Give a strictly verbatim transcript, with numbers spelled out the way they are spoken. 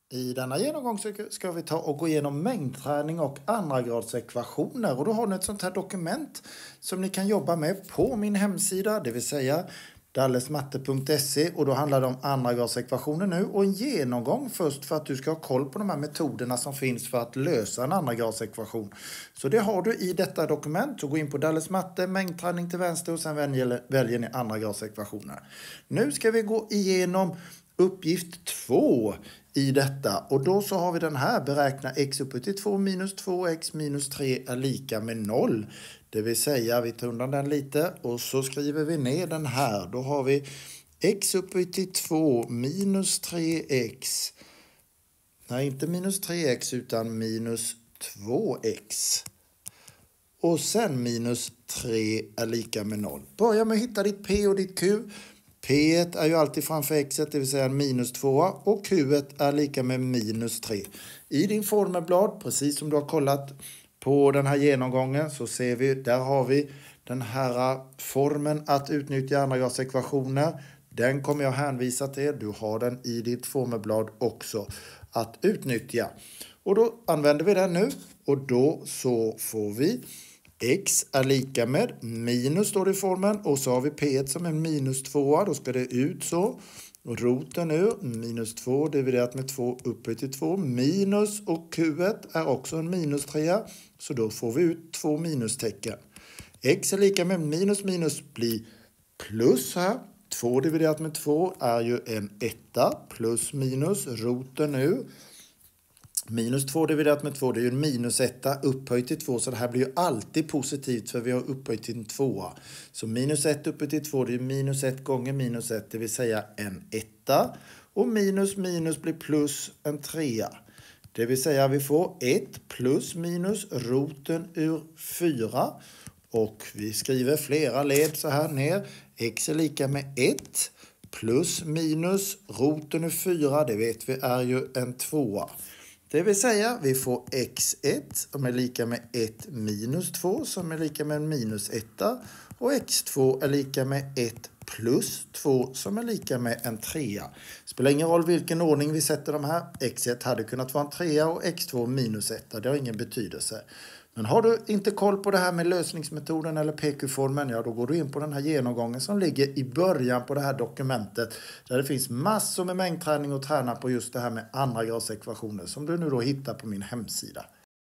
I denna genomgång så ska vi ta och gå igenom mängdträning och andra grads ekvationer. Och då har ni ett sånt här dokument som ni kan jobba med på min hemsida, det vill säga dallesmatte punkt se, och då handlar det om andra grads ekvationer nu och en genomgång först för att du ska ha koll på de här metoderna som finns för att lösa en andra grads ekvation. Så det har du i detta dokument. Så gå in på dallesmatte, mängdträning till vänster och sen väljer, väljer ni andra grads ekvationer. Nu ska vi gå igenom uppgift två i detta, och då så har vi den här: beräkna x upphöjt till två minus två x minus tre är lika med noll. Det vill säga vi tar undan den lite och så skriver vi ner den här. Då har vi x upphöjt till två minus tre x. Nej, inte minus tre x utan minus två x. Och sen minus tre är lika med noll. Börja med att hitta ditt p och ditt q. P är ju alltid framför x, det vill säga minus två, och q är lika med minus tre. I din formelblad, precis som du har kollat på den här genomgången, så ser vi, där har vi den här formen att utnyttja andra grads ekvationer. Den kommer jag hänvisa till. Du har den i ditt formelblad också att utnyttja. Och då använder vi den nu, och då så får vi x är lika med minus, står det i formen, och så har vi p som en minus två, då ska det ut så. Och roten nu, minus två dividerat med två upphöjt till två, minus, och q är också en minus tre, så då får vi ut två minustecken. X är lika med minus minus blir plus här. två dividerat med två är ju en etta, plus minus, roten nu. Minus två dividerat med två, det är ju en minus etta upphöjt till två, så det här blir ju alltid positivt för vi har upphöjt till en tvåa. Så minus ett upphöjt till två, det är minus ett gånger minus ett, det vill säga en etta. Och minus minus blir plus en trea. Det vill säga vi får ett plus minus roten ur fyra. Och vi skriver flera led så här ner. X är lika med ett plus minus roten ur fyra, det vet vi är ju en tvåa. Det vill säga vi får x ett som är lika med ett minus två som är lika med en minus ett. Och x två är lika med ett plus två som är lika med en tre. Spelar ingen roll vilken ordning vi sätter de här. x ett hade kunnat vara en tre och x två minus ett. Det har ingen betydelse. Men har du inte koll på det här med lösningsmetoden eller P Q-formen, ja då går du in på den här genomgången som ligger i början på det här dokumentet. Där det finns massor med mängdträning och träna på just det här med andra grads ekvationer som du nu då hittar på min hemsida.